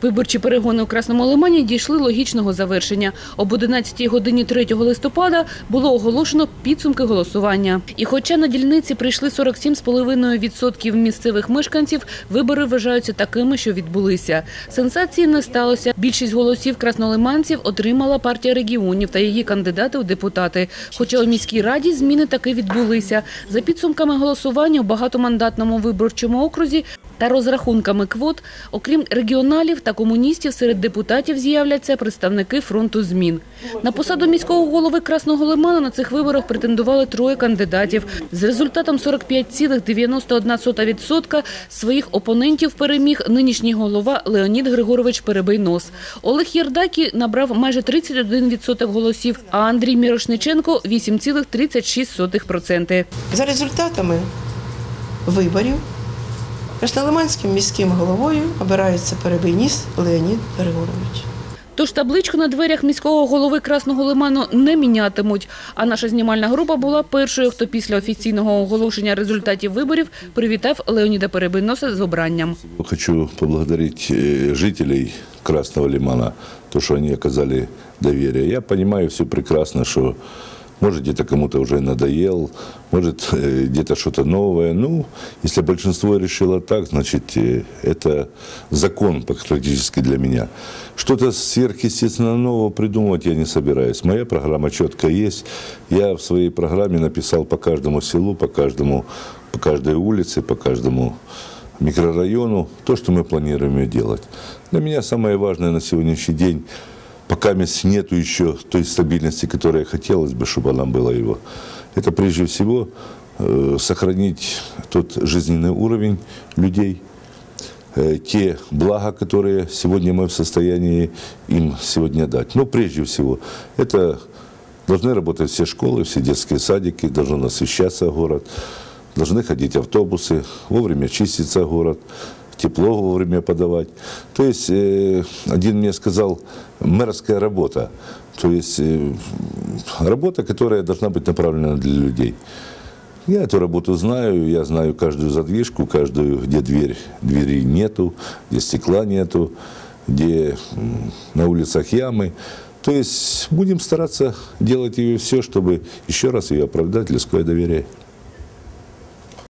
Виборчі перегони у Красному Лимані дійшли логічного завершення. Об 11 годині 3 листопада було оголошено підсумки голосування. І хоча на дільниці прийшли 47,5% місцевих мешканців, вибори вважаються такими, що відбулися. Сенсації не сталося. Більшість голосів краснолиманців отримала партія регіонів та її кандидати у депутати. Хоча у міській раді зміни таки відбулися. За підсумками голосування у багатомандатному виборчому окрузі та розрахунками квот, окрім регіоналів та комуністів, серед депутатів з'являться представники фронту змін. На посаду міського голови Красного Лимана на цих виборах претендували 3 кандидатів. З результатом 45,91% своїх опонентів переміг нинішній голова Леонід Григорович Перебийнос. Олег Єрдакі набрав майже 31% голосів, а Андрій Мірошниченко – 8,36%. За результатами виборів Краснолиманським міським головою обирається Перебийніс Леонід Григорович. Тож табличку на дверях міського голови Красного Лиману не мінятимуть. А наша знімальна група була першою, хто після офіційного оголошення результатів виборів привітав Леоніда Перебийноса з обранням. Хочу поблагодарить жителей Красного Лимана, то, что они оказали доверие. Я понимаю все прекрасно, что может где-то кому-то уже надоел, может где-то что-то новое. Ну, если большинство решило так, значит это закон практически для меня. Что-то сверхъестественно нового придумывать я не собираюсь. Моя программа четко есть. Я в своей программе написал по каждому селу, по каждой улице, по каждому микрорайону то, что мы планируем делать. Для меня самое важное на сегодняшний день, пока нет еще той стабильности, которая хотелось бы, чтобы она была его, это прежде всего сохранить тот жизненный уровень людей, те блага, которые сегодня мы в состоянии им сегодня дать. Но прежде всего это должны работать все школы, все детские садики, должен освещаться город, должны ходить автобусы, вовремя чиститься город, тепло вовремя подавать. То есть, один мне сказал, мэрская работа. То есть, работа, которая должна быть направлена для людей. Я эту работу знаю, я знаю каждую задвижку, каждую, где двери нету, где стекла нету, где на улицах ямы. То есть, будем стараться делать ее все, чтобы еще раз ее оправдать людское доверие.